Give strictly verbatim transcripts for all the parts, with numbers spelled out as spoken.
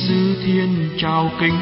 Giêsu thiên chào kính,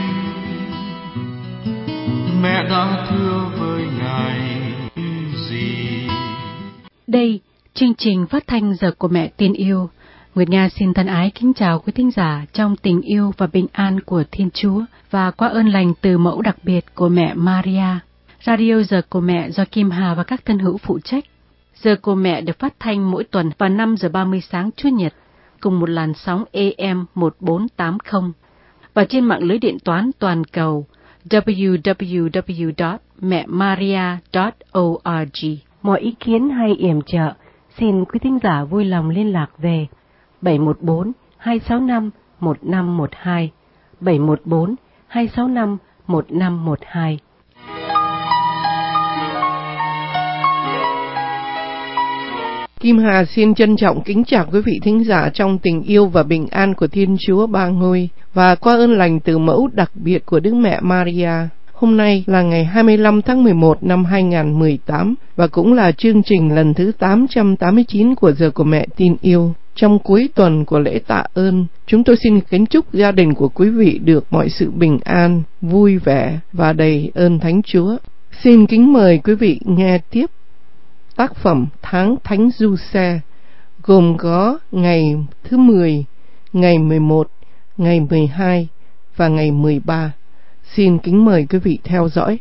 mẹ đã thưa với Ngài gì? Đây, chương trình phát thanh Giờ của Mẹ Tin Yêu. Nguyệt Nga xin thân ái kính chào quý thính giả trong tình yêu và bình an của Thiên Chúa và qua ơn lành từ mẫu đặc biệt của mẹ Maria. Radio Giờ của Mẹ do Kim Hà và các thân hữu phụ trách. Giờ của Mẹ được phát thanh mỗi tuần vào năm giờ ba mươi sáng Chủ nhật, cùng một làn sóng A M một bốn tám không và trên mạng lưới điện toán toàn cầu w w w chấm mẹ maria chấm org. Mọi ý kiến hay yểm trợ, xin quý thính giả vui lòng liên lạc về bảy một bốn hai sáu năm một năm một hai, bảy một bốn hai sáu năm một năm một hai. Kim Hà xin trân trọng kính chào quý vị thính giả trong tình yêu và bình an của Thiên Chúa Ba Ngôi và qua ơn lành từ mẫu đặc biệt của Đức Mẹ Maria. Hôm nay là ngày hai mươi lăm tháng mười một năm hai nghìn không trăm mười tám và cũng là chương trình lần thứ tám trăm tám mươi chín của Giờ của Mẹ Tin Yêu. Trong cuối tuần của lễ tạ ơn, chúng tôi xin kính chúc gia đình của quý vị được mọi sự bình an, vui vẻ và đầy ơn Thánh Chúa. Xin kính mời quý vị nghe tiếp tác phẩm Tháng Thánh Giuse, gồm có ngày thứ mười, ngày mười một, ngày mười hai và ngày mười ba. Xin kính mời quý vị theo dõi.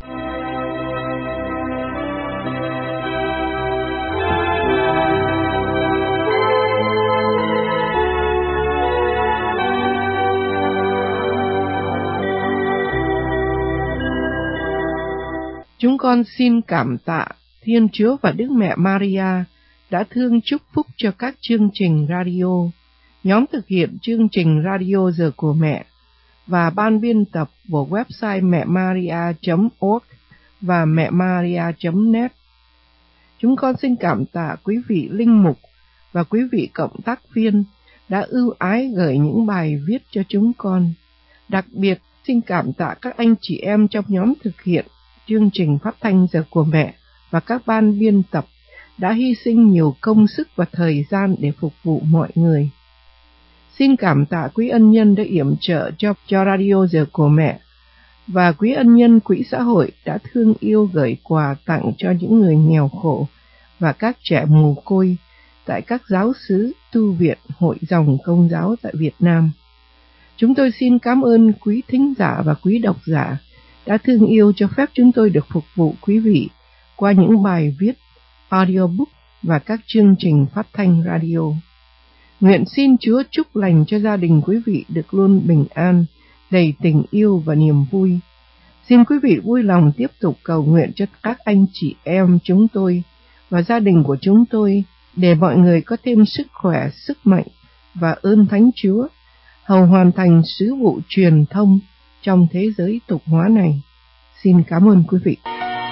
Chúng con xin cảm tạ Thiên Chúa và Đức Mẹ Maria đã thương chúc phúc cho các chương trình radio, nhóm thực hiện chương trình radio Giờ của Mẹ và ban biên tập của website mẹ maria chấm org và mẹ maria chấm net. Chúng con xin cảm tạ quý vị linh mục và quý vị cộng tác viên đã ưu ái gửi những bài viết cho chúng con. Đặc biệt xin cảm tạ các anh chị em trong nhóm thực hiện chương trình phát thanh Giờ của Mẹ và các ban biên tập đã hy sinh nhiều công sức và thời gian để phục vụ mọi người. Xin cảm tạ quý ân nhân đã yểm trợ cho, cho Radio Giờ của Mẹ và quý ân nhân quỹ xã hội đã thương yêu gửi quà tặng cho những người nghèo khổ và các trẻ mồ côi tại các giáo xứ, tu viện, hội dòng Công giáo tại Việt Nam. Chúng tôi xin cảm ơn quý thính giả và quý độc giả đã thương yêu cho phép chúng tôi được phục vụ quý vị qua những bài viết, audiobook và các chương trình phát thanh radio. Nguyện xin Chúa chúc lành cho gia đình quý vị được luôn bình an, đầy tình yêu và niềm vui. Xin quý vị vui lòng tiếp tục cầu nguyện cho các anh chị em chúng tôi và gia đình của chúng tôi để mọi người có thêm sức khỏe, sức mạnh và ơn Thánh Chúa, hầu hoàn thành sứ vụ truyền thông trong thế giới tục hóa này. Xin cảm ơn quý vị.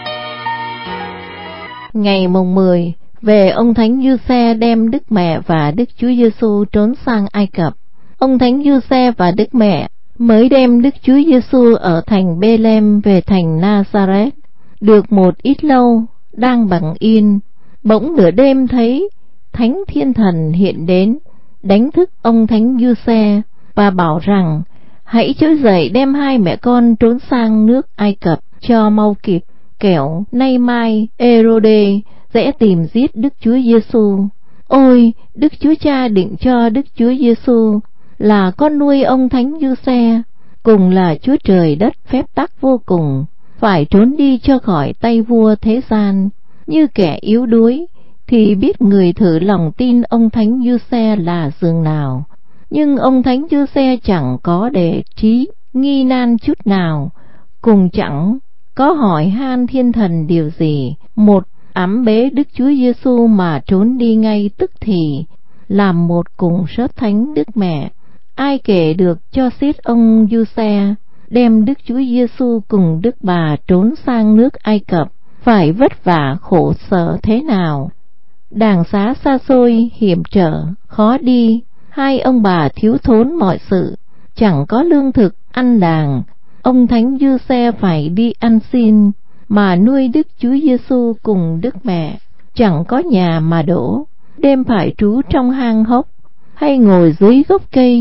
Ngày mùng mười, về ông Thánh Giuse đem Đức Mẹ và Đức Chúa Giêsu trốn sang Ai Cập. Ông Thánh Giuse và Đức Mẹ mới đem Đức Chúa Giêsu ở thành Bê-lem về thành Na-sa-rét. Được một ít lâu, đang bằng yên, bỗng nửa đêm thấy Thánh Thiên Thần hiện đến, đánh thức ông Thánh Giuse và bảo rằng: hãy trỗi dậy đem hai mẹ con trốn sang nước Ai Cập cho mau kịp, kẻo nay mai Ê-rô-đê sẽ tìm giết Đức Chúa Giêsu. Ôi, Đức Chúa Cha định cho Đức Chúa Giêsu là con nuôi ông Thánh Giuse, cùng là Chúa Trời đất phép tắc vô cùng, phải trốn đi cho khỏi tay vua thế gian. Như kẻ yếu đuối thì biết người thử lòng tin ông Thánh Giuse là dường nào. Nhưng ông Thánh Giuse chẳng có để trí nghi nan chút nào, cùng chẳng có hỏi han Thiên Thần điều gì. Một ẵm bế Đức Chúa Giêsu mà trốn đi ngay tức thì, làm một cùng sớt Thánh Đức Mẹ. Ai kể được cho xiết ông Giuse đem Đức Chúa Giêsu cùng Đức Bà trốn sang nước Ai Cập phải vất vả khổ sở thế nào. Đàng xá xa xôi, hiểm trở, khó đi, hai ông bà thiếu thốn mọi sự, chẳng có lương thực ăn đàng. Ông Thánh Giuse phải đi ăn xin mà nuôi Đức Chúa Giêsu cùng Đức Mẹ, chẳng có nhà mà đổ, đêm phải trú trong hang hốc, hay ngồi dưới gốc cây,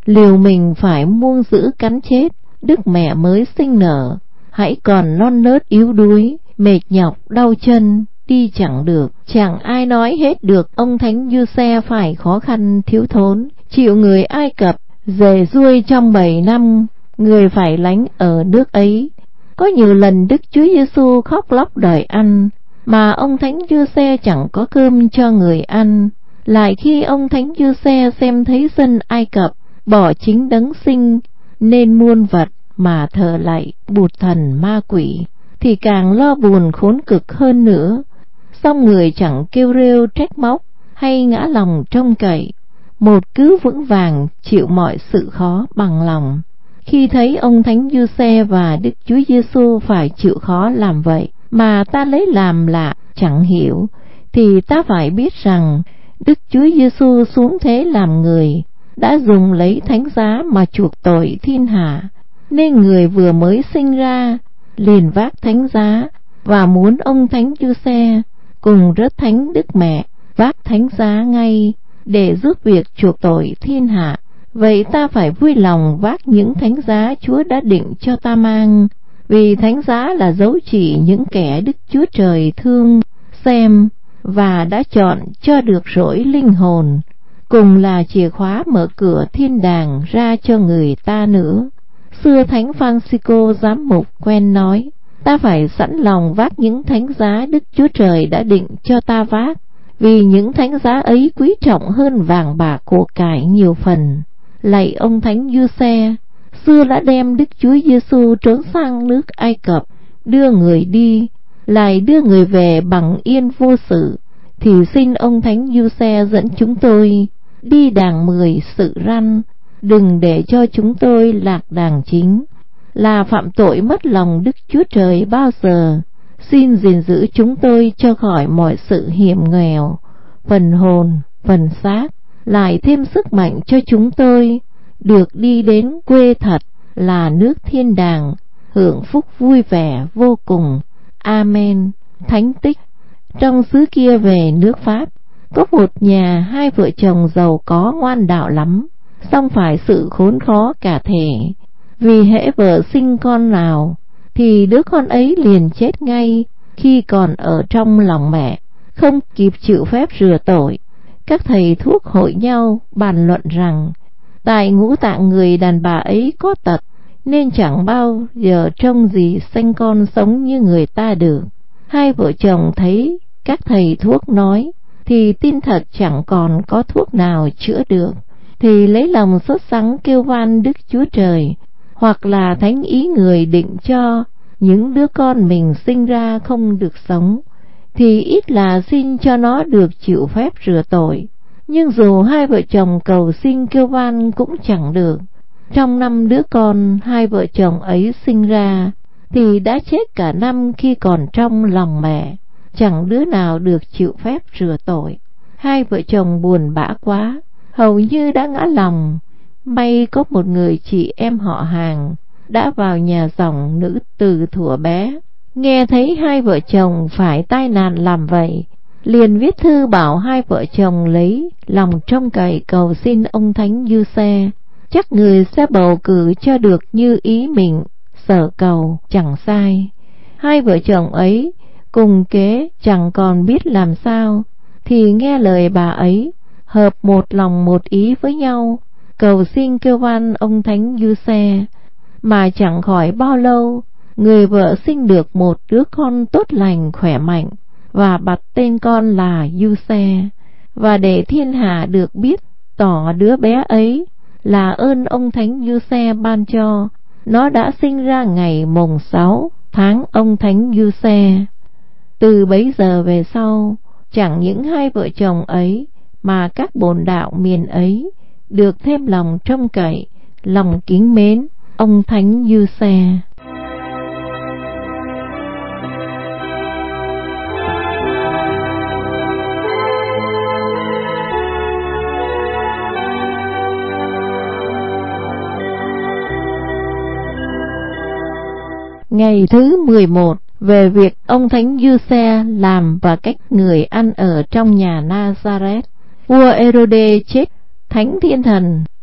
liều mình phải muông giữ cắn chết đức mẹ mới sinh nở, hãy còn non nớt yếu đuối, mệt nhọc đau chân, đi chẳng được. Chẳng ai nói hết được ông Thánh Giuse phải khó khăn thiếu thốn, chịu người Ai Cập dè dui trong bảy năm, người phải lánh ở nước ấy. Có nhiều lần Đức Chúa Giêsu khóc lóc đòi ăn, mà ông Thánh Giuse chẳng có cơm cho người ăn. Lại khi ông Thánh Giuse xem thấy dân Ai Cập bỏ chính đấng sinh nên muôn vật mà thờ lạy bụt thần ma quỷ, thì càng lo buồn khốn cực hơn nữa. Song người chẳng kêu rêu trách móc hay ngã lòng trông cậy, một cứ vững vàng chịu mọi sự khó bằng lòng. Khi thấy ông Thánh Giuse và Đức Chúa Giêsu phải chịu khó làm vậy mà ta lấy làm lạ chẳng hiểu, thì ta phải biết rằng Đức Chúa Giêsu xuống thế làm người đã dùng lấy thánh giá mà chuộc tội thiên hạ, nên người vừa mới sinh ra liền vác thánh giá, và muốn ông Thánh Giuse cùng rất thánh Đức Mẹ vác thánh giá ngay để giúp việc chuộc tội thiên hạ. Vậy ta phải vui lòng vác những thánh giá Chúa đã định cho ta mang, vì thánh giá là dấu chỉ những kẻ Đức Chúa Trời thương xem và đã chọn cho được rỗi linh hồn, cùng là chìa khóa mở cửa thiên đàng ra cho người ta nữa. Xưa Thánh Francisco giám mục quen nói, ta phải sẵn lòng vác những thánh giá Đức Chúa Trời đã định cho ta vác, vì những thánh giá ấy quý trọng hơn vàng bạc của cải nhiều phần. Lạy ông Thánh Giuse, xưa đã đem Đức Chúa Giêsu trốn sang nước Ai Cập, đưa người đi, lại đưa người về bằng yên vô sự, thì xin ông Thánh Giuse dẫn chúng tôi đi đàng mười sự răn, đừng để cho chúng tôi lạc đàng chính, là phạm tội mất lòng Đức Chúa Trời bao giờ. Xin gìn giữ chúng tôi cho khỏi mọi sự hiểm nghèo, phần hồn, phần xác, lại thêm sức mạnh cho chúng tôi được đi đến quê thật là nước thiên đàng, hưởng phúc vui vẻ vô cùng. Amen. Thánh tích. Trong xứ kia về nước Pháp, có một nhà hai vợ chồng giàu có ngoan đạo lắm, song phải sự khốn khó cả thể. Vì hễ vợ sinh con nào thì đứa con ấy liền chết ngay khi còn ở trong lòng mẹ, không kịp chịu phép rửa tội. Các thầy thuốc hội nhau bàn luận rằng tại ngũ tạng người đàn bà ấy có tật, nên chẳng bao giờ trông gì sanh con sống như người ta được. Hai vợ chồng thấy các thầy thuốc nói thì tin thật chẳng còn có thuốc nào chữa được, thì lấy lòng sốt sắng kêu van Đức Chúa Trời, hoặc là thánh ý người định cho những đứa con mình sinh ra không được sống, thì ít là xin cho nó được chịu phép rửa tội. Nhưng dù hai vợ chồng cầu xin kêu van cũng chẳng được. Trong năm đứa con hai vợ chồng ấy sinh ra thì đã chết cả năm khi còn trong lòng mẹ, chẳng đứa nào được chịu phép rửa tội. Hai vợ chồng buồn bã quá, hầu như đã ngã lòng. May có một người chị em họ hàng đã vào nhà dòng nữ từ thuở bé, nghe thấy hai vợ chồng phải tai nạn làm vậy, liền viết thư bảo hai vợ chồng lấy lòng trông cậy cầu xin ông Thánh Giuse, chắc người sẽ bầu cử cho được như ý mình sở cầu chẳng sai. Hai vợ chồng ấy cùng kế chẳng còn biết làm sao, thì nghe lời bà ấy, hợp một lòng một ý với nhau, cầu xin kêu van ông Thánh Giuse. Mà chẳng khỏi bao lâu, người vợ sinh được một đứa con tốt lành khỏe mạnh, và đặt tên con là Giuse. Và để thiên hạ được biết tỏ đứa bé ấy là ơn ông Thánh Giuse ban cho, nó đã sinh ra ngày mùng sáu tháng ông Thánh Giuse. Từ bấy giờ về sau, chẳng những hai vợ chồng ấy mà các bổn đạo miền ấy được thêm lòng trông cậy, lòng kính mến ông Thánh Giuse. Ngày thứ mười một, về việc ông Thánh Giuse làm và cách người ăn ở trong nhà Nazareth. Vua Herode chết, Thánh Thiên Thần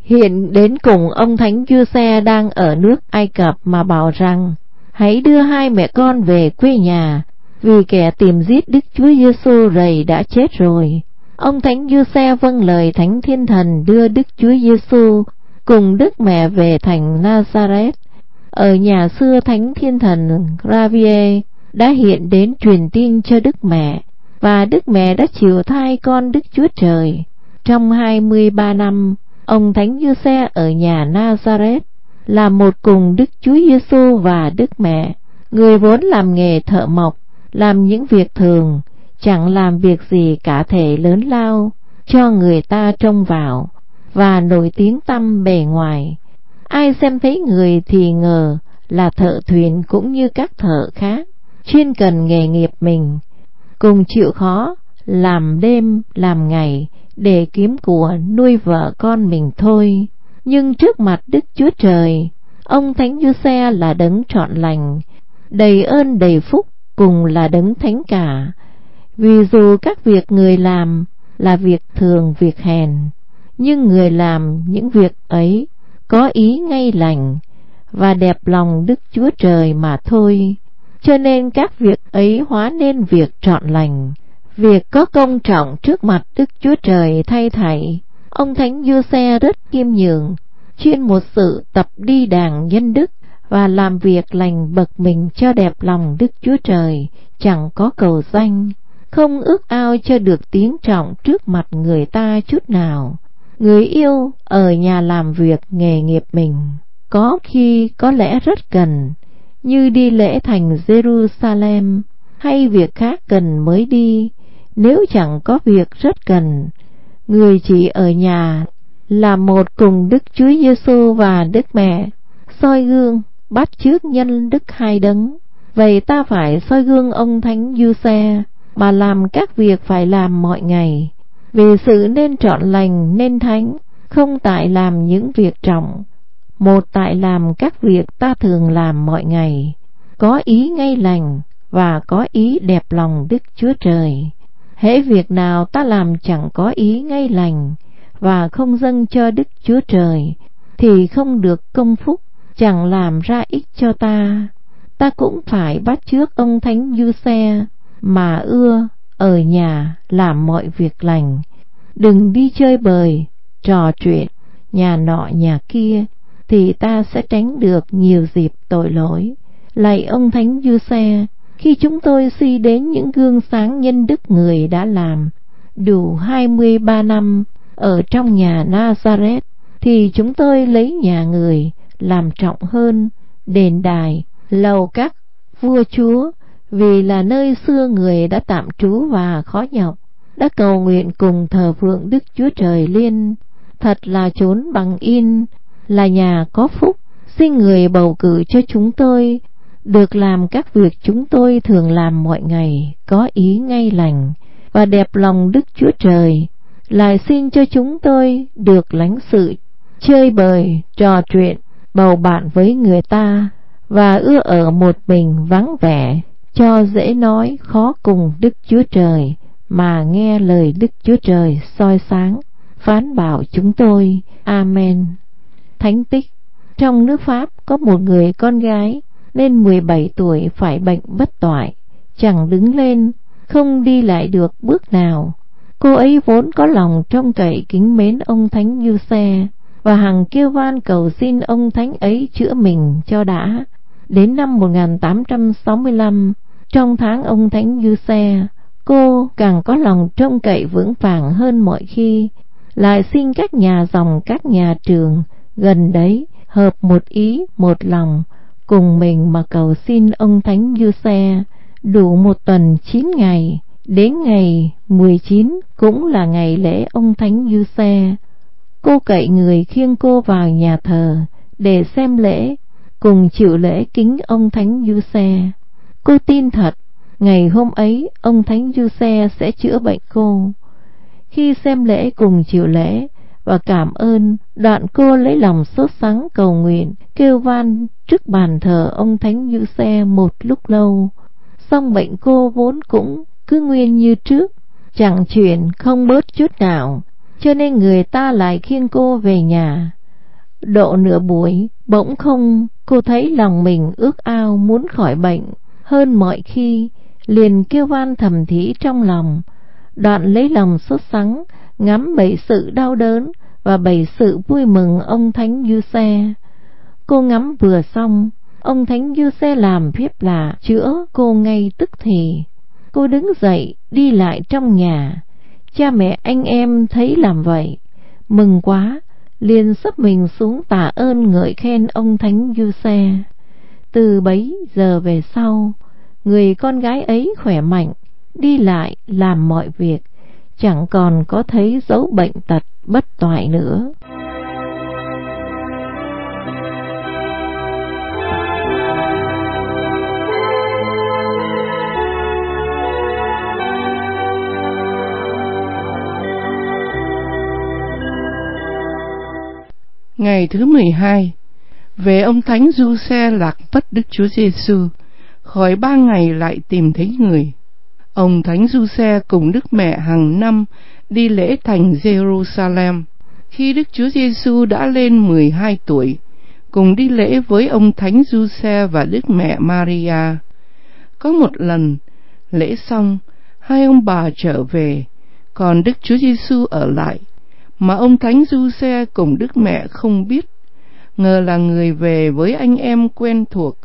hiện đến cùng ông Thánh Giuse đang ở nước Ai Cập mà bảo rằng: hãy đưa hai mẹ con về quê nhà, vì kẻ tìm giết Đức Chúa Giêsu rầy đã chết rồi. Ông Thánh Giuse vâng lời Thánh Thiên Thần đưa Đức Chúa Giêsu cùng Đức Mẹ về thành Nazareth. Ở nhà xưa, Thánh Thiên Thần Gabriel đã hiện đến truyền tin cho Đức Mẹ, và Đức Mẹ đã chịu thai con Đức Chúa Trời. Trong hai mươi ba năm, ông Thánh Giuse ở nhà Nazareth là một cùng Đức Chúa Giêsu và Đức Mẹ. Người vốn làm nghề thợ mộc, làm những việc thường, chẳng làm việc gì cả thể lớn lao cho người ta trông vào, và nổi tiếng tăm bề ngoài. Ai xem thấy người thì ngờ là thợ thuyền cũng như các thợ khác, chuyên cần nghề nghiệp mình, cùng chịu khó làm đêm làm ngày để kiếm của nuôi vợ con mình thôi. Nhưng trước mặt Đức Chúa Trời, ông Thánh Giuse là đấng trọn lành, đầy ơn đầy phúc, cùng là đấng thánh cả. Vì dù các việc người làm là việc thường việc hèn, nhưng người làm những việc ấy có ý ngay lành và đẹp lòng Đức Chúa Trời mà thôi, cho nên các việc ấy hóa nên việc trọn lành, việc có công trọng trước mặt Đức Chúa Trời thay thảy. Ông Thánh Giuse rất khiêm nhường, chuyên một sự tập đi đàng nhân đức và làm việc lành bậc mình cho đẹp lòng Đức Chúa Trời, chẳng có cầu danh, không ước ao cho được tiếng trọng trước mặt người ta chút nào. Người yêu ở nhà làm việc nghề nghiệp mình, có khi có lẽ rất cần, như đi lễ thành Jerusalem hay việc khác cần mới đi. Nếu chẳng có việc rất cần, người chỉ ở nhà là một cùng Đức Chúa Giêsu và Đức Mẹ, soi gương bắt chước nhân đức hai đấng. Vậy ta phải soi gương ông Thánh Giuse mà làm các việc phải làm mọi ngày, vì sự nên trọn lành nên thánh, không tại làm những việc trọng, một tại làm các việc ta thường làm mọi ngày, có ý ngay lành và có ý đẹp lòng Đức Chúa Trời. Hễ việc nào ta làm chẳng có ý ngay lành và không dâng cho Đức Chúa Trời, thì không được công phúc, chẳng làm ra ích cho ta. Ta cũng phải bắt chước ông Thánh Giuse mà ưa ở nhà làm mọi việc lành, đừng đi chơi bời, trò chuyện nhà nọ nhà kia, thì ta sẽ tránh được nhiều dịp tội lỗi. Lạy ông Thánh Giuse, khi chúng tôi suy đến những gương sáng nhân đức người đã làm đủ hai mươi ba năm ở trong nhà Nazareth, thì chúng tôi lấy nhà người làm trọng hơn đền đài, lầu các vua chúa, vì là nơi xưa người đã tạm trú và khó nhọc, đã cầu nguyện cùng thờ phượng Đức Chúa Trời liên. Thật là chốn bằng in, là nhà có phúc. Xin người bầu cử cho chúng tôi được làm các việc chúng tôi thường làm mọi ngày, có ý ngay lành và đẹp lòng Đức Chúa Trời. Lại xin cho chúng tôi được lãnh sự chơi bời, trò chuyện, bầu bạn với người ta, và ưa ở một mình vắng vẻ, cho dễ nói khó cùng Đức Chúa Trời, mà nghe lời Đức Chúa Trời soi sáng, phán bảo chúng tôi. Amen. Thánh tích. Trong nước Pháp có một người con gái nên mười bảy tuổi phải bệnh bất toại, chẳng đứng lên, không đi lại được bước nào. Cô ấy vốn có lòng trông cậy kính mến ông Thánh Giuse, và hằng kêu van cầu xin ông Thánh ấy chữa mình cho đã. Đến năm một nghìn tám trăm sáu mươi lăm, trong tháng ông Thánh Giuse, cô càng có lòng trông cậy vững vàng hơn mọi khi, lại xin các nhà dòng các nhà trường gần đấy hợp một ý một lòng cùng mình mà cầu xin ông Thánh Giuse. Đủ một tuần chín ngày, đến ngày mười chín cũng là ngày lễ ông Thánh Giuse. Cô cậy người khiêng cô vào nhà thờ để xem lễ, cùng chịu lễ kính ông Thánh Giuse. Cô tin thật, ngày hôm ấy ông Thánh Giuse sẽ chữa bệnh cô. Khi xem lễ cùng chịu lễ và cảm ơn, đoạn cô lấy lòng sốt sắng cầu nguyện, kêu van trước bàn thờ ông Thánh Giuse một lúc lâu. Song bệnh cô vốn cũng cứ nguyên như trước, chẳng chuyển không bớt chút nào, cho nên người ta lại khiêng cô về nhà. Độ nửa buổi, bỗng không, cô thấy lòng mình ước ao muốn khỏi bệnh hơn mọi khi, liền kêu van thầm thí trong lòng, đoạn lấy lòng sốt sắng ngắm bảy sự đau đớn và bảy sự vui mừng ông Thánh Giuse. Cô ngắm vừa xong, ông Thánh Giuse làm phép lạ chữa cô ngay tức thì. Cô đứng dậy đi lại trong nhà. Cha mẹ anh em thấy làm vậy, mừng quá, liền sấp mình xuống tạ ơn ngợi khen ông Thánh Giuse. Từ bấy giờ về sau, người con gái ấy khỏe mạnh, đi lại làm mọi việc, chẳng còn có thấy dấu bệnh tật bất toại nữa. Ngày thứ mười hai, về ông Thánh Giuse lạc mất Đức Chúa Giêsu, khỏi ba ngày lại tìm thấy người. Ông Thánh Giuse cùng Đức Mẹ hàng năm đi lễ thành Jerusalem. Khi Đức Chúa Giêsu đã lên mười hai tuổi, cùng đi lễ với ông Thánh Giuse và Đức Mẹ Maria. Có một lần, lễ xong, hai ông bà trở về, còn Đức Chúa Giêsu ở lại, mà ông Thánh Giuse cùng Đức Mẹ không biết, ngờ là người về với anh em quen thuộc.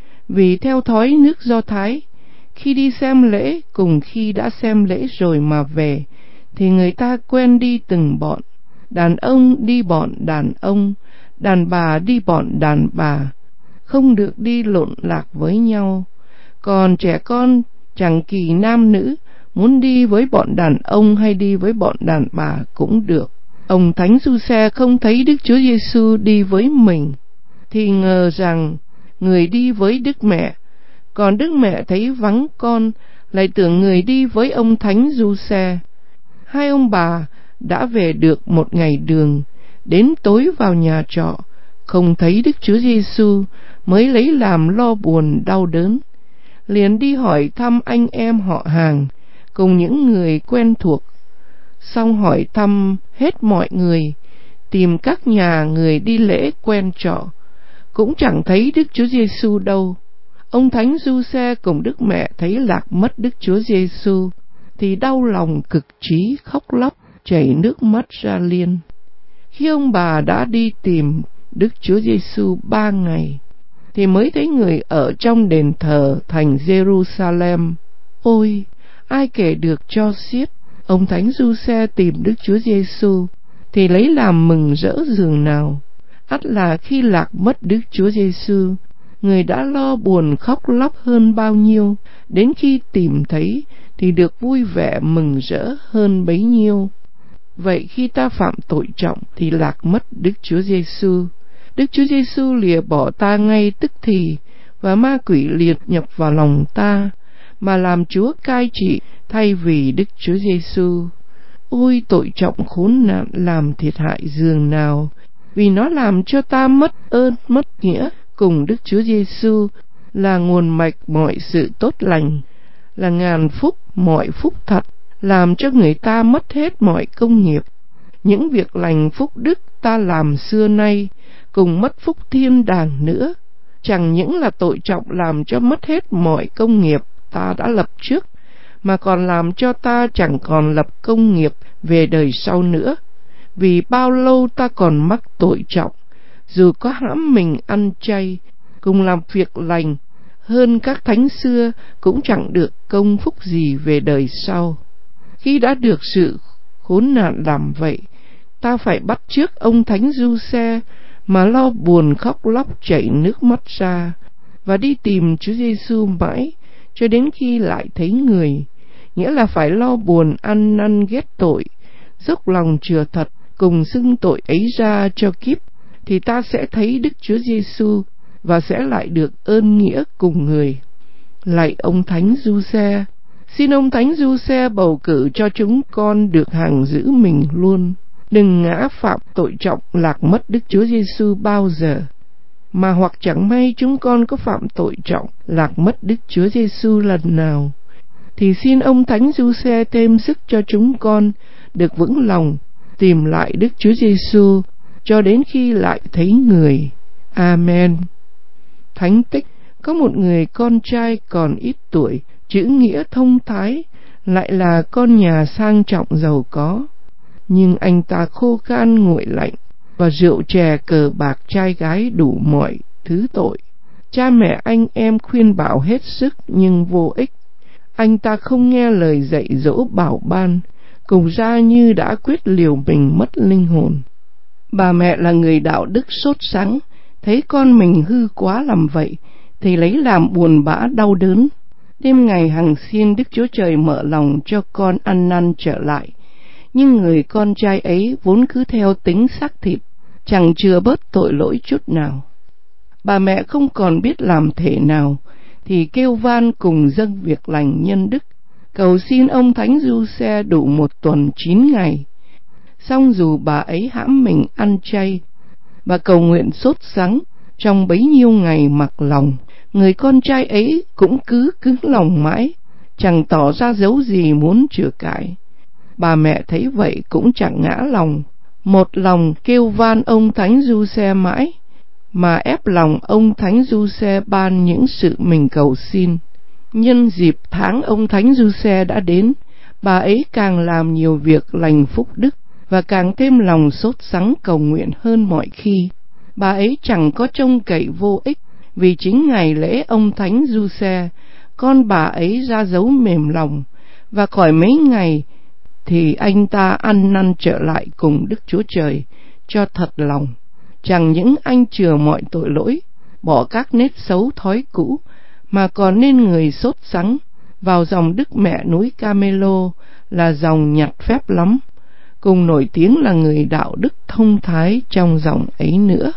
Vì theo thói nước Do Thái, khi đi xem lễ cùng khi đã xem lễ rồi mà về, thì người ta quen đi từng bọn, đàn ông đi bọn đàn ông, đàn bà đi bọn đàn bà, không được đi lộn lạc với nhau. Còn trẻ con chẳng kỳ nam nữ, muốn đi với bọn đàn ông hay đi với bọn đàn bà cũng được. Ông Thánh Giuse không thấy Đức Chúa Giêsu đi với mình, thì ngờ rằng người đi với Đức Mẹ, còn Đức Mẹ thấy vắng con, lại tưởng người đi với ông Thánh Giuse. Hai ông bà đã về được một ngày đường, đến tối vào nhà trọ, không thấy Đức Chúa Giêsu, mới lấy làm lo buồn đau đớn, liền đi hỏi thăm anh em họ hàng cùng những người quen thuộc. Xong hỏi thăm hết mọi người, tìm các nhà người đi lễ quen trọ, cũng chẳng thấy Đức Chúa Giêsu đâu. Ông Thánh Giuse cùng Đức Mẹ thấy lạc mất Đức Chúa Giêsu, thì đau lòng cực trí, khóc lóc, chảy nước mắt ra liên. Khi ông bà đã đi tìm Đức Chúa Giêsu ba ngày, thì mới thấy người ở trong đền thờ thành Jerusalem. Ôi, ai kể được cho xiết. Ông Thánh Giuse tìm Đức Chúa Giêsu thì lấy làm mừng rỡ dường nào. Ắt là khi lạc mất Đức Chúa Giêsu, người đã lo buồn khóc lóc hơn bao nhiêu, đến khi tìm thấy thì được vui vẻ mừng rỡ hơn bấy nhiêu. Vậy khi ta phạm tội trọng thì lạc mất Đức Chúa Giêsu. Đức Chúa Giêsu lìa bỏ ta ngay tức thì, và ma quỷ liệt nhập vào lòng ta, mà làm Chúa cai trị thay vì Đức Chúa Giêsu. Ôi, tội trọng khốn nạn làm thiệt hại dường nào, vì nó làm cho ta mất ơn mất nghĩa cùng Đức Chúa Giêsu, là nguồn mạch mọi sự tốt lành, là ngàn phúc mọi phúc thật, làm cho người ta mất hết mọi công nghiệp. Những việc lành phúc đức ta làm xưa nay, cùng mất phúc thiên đàng nữa. Chẳng những là tội trọng làm cho mất hết mọi công nghiệp ta đã lập trước, mà còn làm cho ta chẳng còn lập công nghiệp về đời sau nữa. Vì bao lâu ta còn mắc tội trọng, dù có hãm mình ăn chay, cùng làm việc lành hơn các thánh xưa, cũng chẳng được công phúc gì về đời sau. Khi đã được sự khốn nạn làm vậy, ta phải bắt chước ông Thánh Giuse mà lo buồn khóc lóc chảy nước mắt ra, và đi tìm Chúa Giêsu mãi cho đến khi lại thấy người. Nghĩa là phải lo buồn ăn năn ghét tội, dốc lòng chừa thật, cùng xưng tội ấy ra cho kiếp, thì ta sẽ thấy Đức Chúa Giêsu và sẽ lại được ơn nghĩa cùng người. Lạy ông Thánh Giuse, xin ông Thánh Giuse bầu cử cho chúng con được hằng giữ mình luôn, đừng ngã phạm tội trọng lạc mất Đức Chúa Giêsu bao giờ. Mà hoặc chẳng may chúng con có phạm tội trọng lạc mất Đức Chúa Giêsu lần nào, thì xin ông Thánh Giuse thêm sức cho chúng con được vững lòng tìm lại Đức Chúa Giêsu cho đến khi lại thấy người. Amen. Thánh tích: có một người con trai còn ít tuổi, chữ nghĩa thông thái, lại là con nhà sang trọng giàu có, nhưng anh ta khô khan nguội lạnh, và rượu chè cờ bạc trai gái đủ mọi thứ tội. Cha mẹ anh em khuyên bảo hết sức nhưng vô ích. Anh ta không nghe lời dạy dỗ bảo ban, cùng ra như đã quyết liều mình mất linh hồn. Bà mẹ là người đạo đức sốt sắng, thấy con mình hư quá làm vậy thì lấy làm buồn bã đau đớn. Đêm ngày hằng xin Đức Chúa Trời mở lòng cho con ăn năn trở lại, nhưng người con trai ấy vốn cứ theo tính xác thịt, chẳng chừa bớt tội lỗi chút nào. Bà mẹ không còn biết làm thể nào, thì kêu van cùng dâng việc lành nhân đức, cầu xin ông Thánh Giuse đủ một tuần chín ngày. Song dù bà ấy hãm mình ăn chay và cầu nguyện sốt sắng trong bấy nhiêu ngày mặc lòng, người con trai ấy cũng cứ cứng lòng mãi, chẳng tỏ ra dấu gì muốn chữa cải. Bà mẹ thấy vậy cũng chẳng ngã lòng, một lòng kêu van ông Thánh Giuse mãi, mà ép lòng ông Thánh Giuse ban những sự mình cầu xin. Nhân dịp tháng ông Thánh Giuse đã đến, bà ấy càng làm nhiều việc lành phúc đức và càng thêm lòng sốt sắng cầu nguyện hơn mọi khi. Bà ấy chẳng có trông cậy vô ích, vì chính ngày lễ ông Thánh Giuse, con bà ấy ra dấu mềm lòng, và khỏi mấy ngày thì anh ta ăn năn trở lại cùng Đức Chúa Trời cho thật lòng. Chẳng những anh chừa mọi tội lỗi, bỏ các nết xấu thói cũ, mà còn nên người sốt sắng vào dòng Đức Mẹ núi Camelo, là dòng nhặt phép lắm, cùng nổi tiếng là người đạo đức thông thái trong dòng ấy nữa.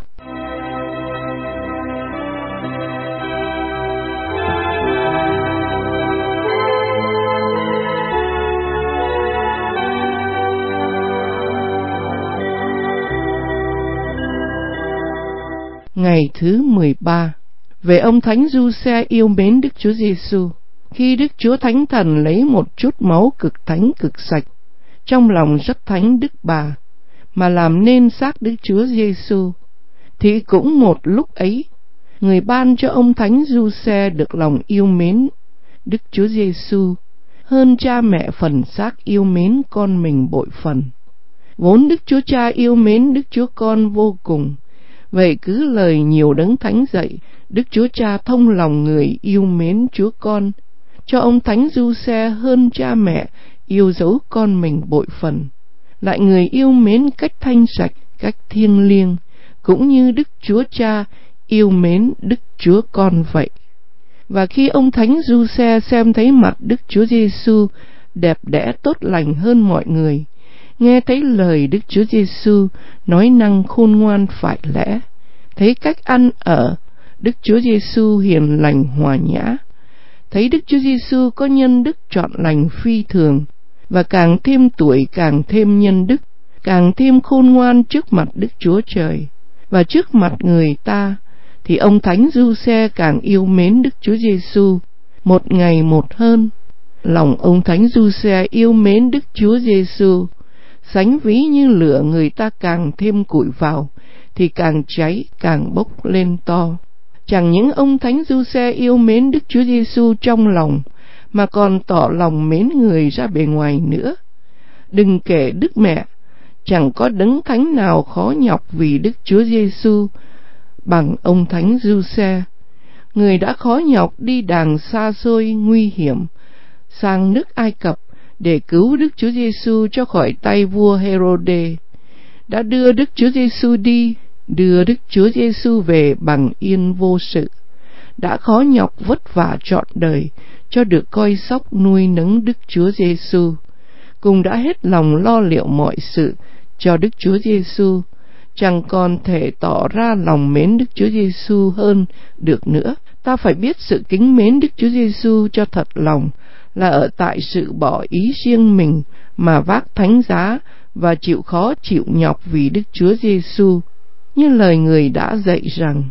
Ngày thứ mười ba. Về ông Thánh Giuse yêu mến Đức Chúa Giêsu. Khi Đức Chúa Thánh Thần lấy một chút máu cực thánh cực sạch trong lòng rất thánh Đức Bà mà làm nên xác Đức Chúa Giêsu, thì cũng một lúc ấy, người ban cho ông Thánh Giuse được lòng yêu mến Đức Chúa Giêsu hơn cha mẹ phần xác yêu mến con mình bội phần. Vốn Đức Chúa Cha yêu mến Đức Chúa Con vô cùng, vậy cứ lời nhiều đấng thánh dạy, Đức Chúa Cha thông lòng người yêu mến Chúa Con, cho ông Thánh Giuse hơn cha mẹ yêu dấu con mình bội phần. Lại người yêu mến cách thanh sạch, cách thiêng liêng, cũng như Đức Chúa Cha yêu mến Đức Chúa Con vậy. Và khi ông Thánh Giuse xem thấy mặt Đức Chúa Giêsu đẹp đẽ tốt lành hơn mọi người, nghe thấy lời Đức Chúa Giêsu nói năng khôn ngoan phải lẽ, thấy cách ăn ở Đức Chúa Giêsu hiền lành hòa nhã, thấy Đức Chúa Giêsu có nhân đức trọn lành phi thường, và càng thêm tuổi càng thêm nhân đức, càng thêm khôn ngoan trước mặt Đức Chúa Trời và trước mặt người ta, thì ông Thánh Giuse càng yêu mến Đức Chúa Giêsu một ngày một hơn. Lòng ông Thánh Giuse yêu mến Đức Chúa Giêsu sánh ví như lửa, người ta càng thêm củi vào thì càng cháy, càng bốc lên to. Chẳng những ông Thánh Giuse yêu mến Đức Chúa Giêsu trong lòng, mà còn tỏ lòng mến người ra bề ngoài nữa. Đừng kể Đức Mẹ, chẳng có đấng thánh nào khó nhọc vì Đức Chúa Giêsu bằng ông Thánh Giuse. Người đã khó nhọc đi đàng xa xôi nguy hiểm sang nước Ai Cập để cứu Đức Chúa Giêsu cho khỏi tay vua Herode, đã đưa Đức Chúa Giêsu đi, đưa Đức Chúa Giêsu về bằng yên vô sự, đã khó nhọc vất vả trọn đời cho được coi sóc nuôi nấng Đức Chúa Giêsu, cùng đã hết lòng lo liệu mọi sự cho Đức Chúa Giêsu, chẳng còn thể tỏ ra lòng mến Đức Chúa Giêsu hơn được nữa. Ta phải biết sự kính mến Đức Chúa Giêsu cho thật lòng là ở tại sự bỏ ý riêng mình mà vác thánh giá và chịu khó chịu nhọc vì Đức Chúa Giêsu, như lời người đã dạy rằng: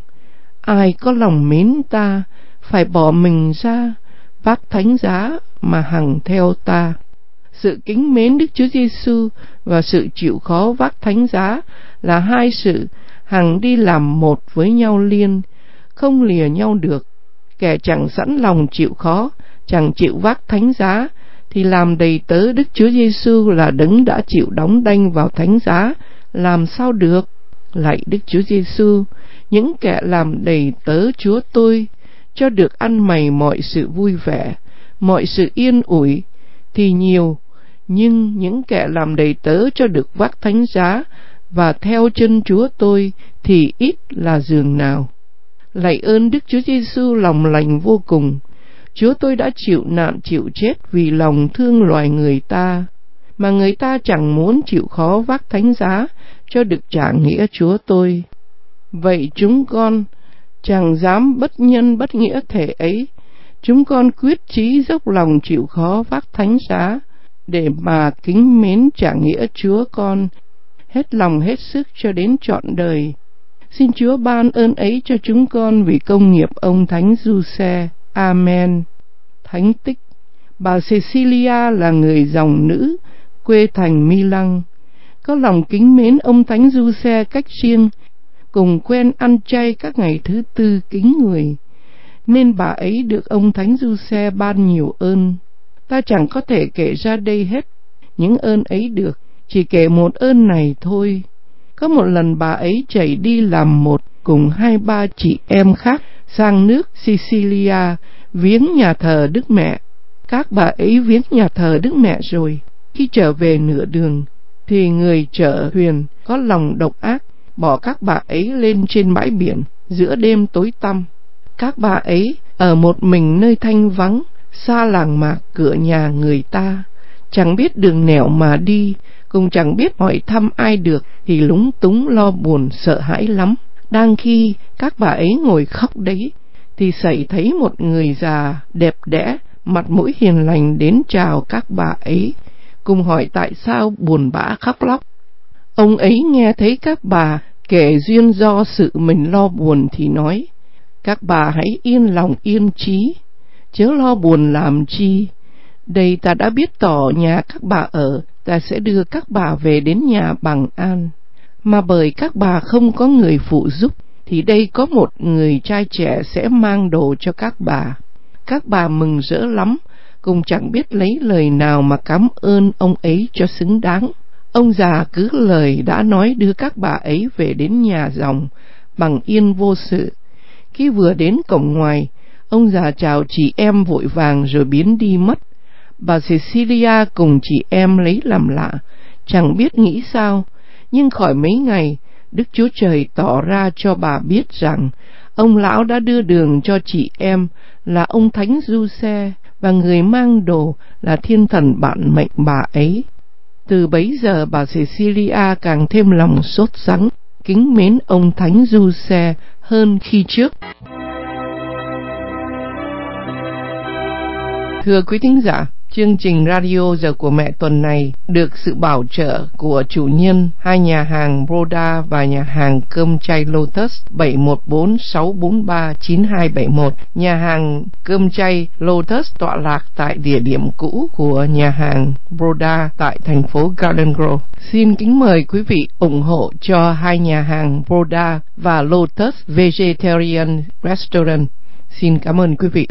ai có lòng mến ta phải bỏ mình ra, vác thánh giá mà hằng theo ta. Sự kính mến Đức Chúa Giêsu và sự chịu khó vác thánh giá là hai sự hằng đi làm một với nhau liên, không lìa nhau được. Kẻ chẳng sẵn lòng chịu khó, chẳng chịu vác thánh giá, thì làm đầy tớ Đức Chúa Giêsu là đấng đã chịu đóng đanh vào thánh giá, làm sao được? Lạy Đức Chúa Giêsu, những kẻ làm đầy tớ Chúa tôi, cho được ăn mày mọi sự vui vẻ, mọi sự yên ủi, thì nhiều, nhưng những kẻ làm đầy tớ cho được vác thánh giá và theo chân Chúa tôi thì ít là giường nào. Lạy ơn Đức Chúa Giêsu lòng lành vô cùng, Chúa tôi đã chịu nạn chịu chết vì lòng thương loài người ta, mà người ta chẳng muốn chịu khó vác thánh giá cho được trả nghĩa Chúa tôi. Vậy chúng con chẳng dám bất nhân bất nghĩa thể ấy, chúng con quyết chí dốc lòng chịu khó vác thánh giá để mà kính mến trả nghĩa Chúa con hết lòng hết sức cho đến trọn đời. Xin Chúa ban ơn ấy cho chúng con vì công nghiệp ông Thánh Giuse. Amen. Thánh tích. Bà Cecilia là người dòng nữ, quê thành Milan, có lòng kính mến ông Thánh Giuse cách riêng, cùng quen ăn chay các ngày thứ tư kính người, nên bà ấy được ông Thánh Giuse ban nhiều ơn. Ta chẳng có thể kể ra đây hết những ơn ấy được, chỉ kể một ơn này thôi. Có một lần bà ấy chạy đi làm một cùng hai ba chị em khác sang nước Sicilia viếng nhà thờ Đức Mẹ. Các bà ấy viếng nhà thờ Đức Mẹ rồi, khi trở về nửa đường thì người chở thuyền có lòng độc ác bỏ các bà ấy lên trên bãi biển giữa đêm tối tăm. Các bà ấy ở một mình nơi thanh vắng, xa làng mạc cửa nhà người ta, chẳng biết đường nẻo mà đi, cũng chẳng biết hỏi thăm ai được, thì lúng túng lo buồn sợ hãi lắm. Đang khi các bà ấy ngồi khóc đấy, thì xảy thấy một người già đẹp đẽ, mặt mũi hiền lành đến chào các bà ấy, cùng hỏi tại sao buồn bã khóc lóc. Ông ấy nghe thấy các bà kể duyên do sự mình lo buồn thì nói: các bà hãy yên lòng yên trí, chớ lo buồn làm chi. Đây ta đã biết tỏ nhà các bà ở, ta sẽ đưa các bà về đến nhà bằng an. Mà bởi các bà không có người phụ giúp, thì đây có một người trai trẻ sẽ mang đồ cho các bà. Các bà mừng rỡ lắm, cùng chẳng biết lấy lời nào mà cảm ơn ông ấy cho xứng đáng. Ông già cứ lời đã nói đưa các bà ấy về đến nhà dòng bằng yên vô sự. Khi vừa đến cổng ngoài, ông già chào chị em vội vàng rồi biến đi mất. Bà Cecilia cùng chị em lấy làm lạ, chẳng biết nghĩ sao. Nhưng khỏi mấy ngày, Đức Chúa Trời tỏ ra cho bà biết rằng ông lão đã đưa đường cho chị em là ông Thánh Giuse, và người mang đồ là thiên thần bạn mệnh bà ấy. Từ bấy giờ bà Cecilia càng thêm lòng sốt sắng, kính mến ông Thánh Giuse hơn khi trước. Thưa quý thính giả, chương trình radio Giờ của Mẹ tuần này được sự bảo trợ của chủ nhân hai nhà hàng Broda và nhà hàng cơm chay Lotus bảy một bốn sáu bốn ba chín hai bảy một. Nhà hàng cơm chay Lotus tọa lạc tại địa điểm cũ của nhà hàng Broda tại thành phố Garden Grove. Xin kính mời quý vị ủng hộ cho hai nhà hàng Broda và Lotus Vegetarian Restaurant. Xin cảm ơn quý vị.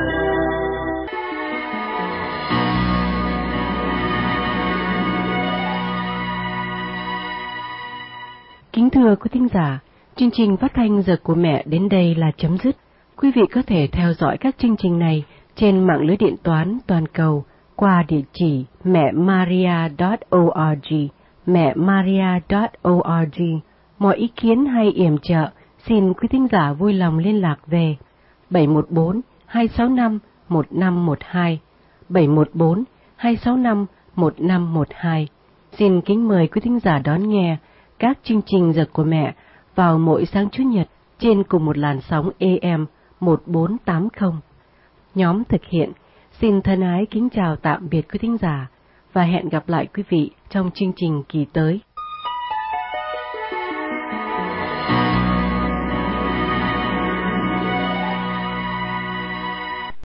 Kính thưa quý thính giả, chương trình phát thanh Giờ của Mẹ đến đây là chấm dứt. Quý vị có thể theo dõi các chương trình này trên mạng lưới điện toán toàn cầu qua địa chỉ mẹ maria chấm org, mẹ maria chấm org. Mọi ý kiến hay yểm trợ, xin quý thính giả vui lòng liên lạc về bảy một bốn hai sáu năm một năm một hai, bảy một bốn hai sáu năm một năm một hai. Xin kính mời quý thính giả đón nghe các chương trình Giờ của Mẹ vào mỗi sáng Chủ nhật trên cùng một làn sóng A M một bốn tám không. Nhóm thực hiện xin thân ái kính chào tạm biệt quý thính giả và hẹn gặp lại quý vị trong chương trình kỳ tới.